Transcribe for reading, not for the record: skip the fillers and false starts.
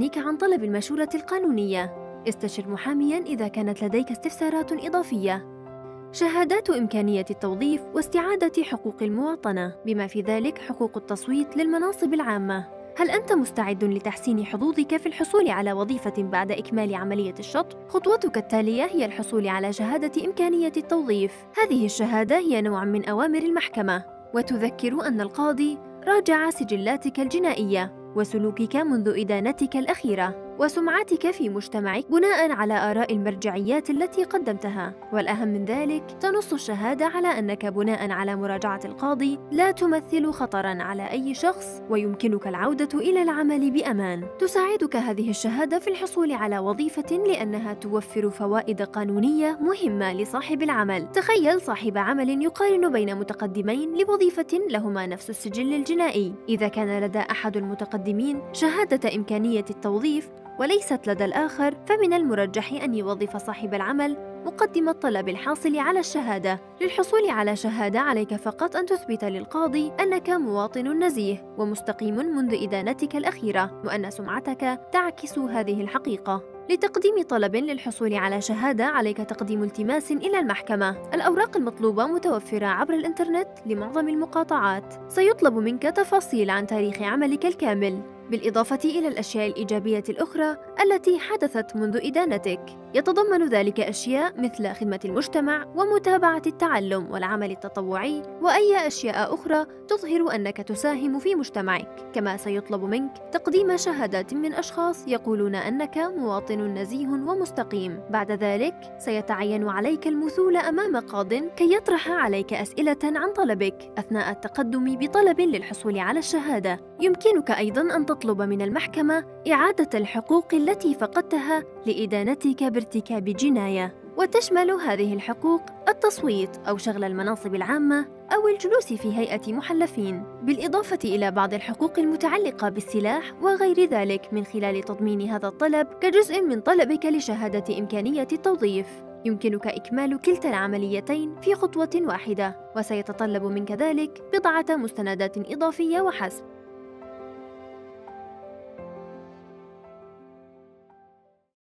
يغنيك عن طلب المشورة القانونية. استشر محامياً إذا كانت لديك استفسارات إضافية. شهادات إمكانية التوظيف واستعادة حقوق المواطنة، بما في ذلك حقوق التصويت للمناصب العامة. هل أنت مستعد لتحسين حظوظك في الحصول على وظيفة بعد إكمال عملية الشطب؟ خطوتك التالية هي الحصول على شهادة إمكانية التوظيف. هذه الشهادة هي نوع من أوامر المحكمة، وتذكر أن القاضي راجع سجلاتك الجنائية وسلوكك منذ إدانتك الأخيرة وسمعتك في مجتمعك بناء على آراء المرجعيات التي قدمتها. والأهم من ذلك، تنص الشهادة على أنك بناء على مراجعة القاضي لا تمثل خطراً على أي شخص ويمكنك العودة إلى العمل بأمان. تساعدك هذه الشهادة في الحصول على وظيفة لأنها توفر فوائد قانونية مهمة لصاحب العمل. تخيل صاحب عمل يقارن بين متقدمين لوظيفة لهما نفس السجل الجنائي. إذا كان لدى أحد المتقدمين شهادة إمكانية التوظيف وليست لدى الآخر، فمن المرجح أن يوظف صاحب العمل مقدم الطلب الحاصل على الشهادة. للحصول على شهادة عليك فقط أن تثبت للقاضي أنك مواطن نزيه ومستقيم منذ إدانتك الأخيرة، وأن سمعتك تعكس هذه الحقيقة. لتقديم طلب للحصول على شهادة عليك تقديم التماس إلى المحكمة. الأوراق المطلوبة متوفرة عبر الإنترنت لمعظم المقاطعات. سيطلب منك تفاصيل عن تاريخ عملك الكامل، بالإضافة إلى الأشياء الإيجابية الأخرى التي حدثت منذ إدانتك. يتضمن ذلك أشياء مثل خدمة المجتمع ومتابعة التعلم والعمل التطوعي وأي أشياء أخرى تظهر أنك تساهم في مجتمعك. كما سيطلب منك تقديم شهادات من أشخاص يقولون أنك مواطن نزيه ومستقيم. بعد ذلك سيتعين عليك المثول أمام قاضٍ كي يطرح عليك أسئلة عن طلبك أثناء التقدم بطلب للحصول على الشهادة. يمكنك أيضاً أن تطلب من المحكمة إعادة الحقوق التي فقدتها لإدانتك بارتكاب جناية، وتشمل هذه الحقوق التصويت أو شغل المناصب العامة أو الجلوس في هيئة محلفين، بالإضافة إلى بعض الحقوق المتعلقة بالسلاح وغير ذلك، من خلال تضمين هذا الطلب كجزء من طلبك لشهادة إمكانية التوظيف. يمكنك إكمال كلتا العمليتين في خطوة واحدة، وسيتطلب منك ذلك بضعة مستندات إضافية وحسب.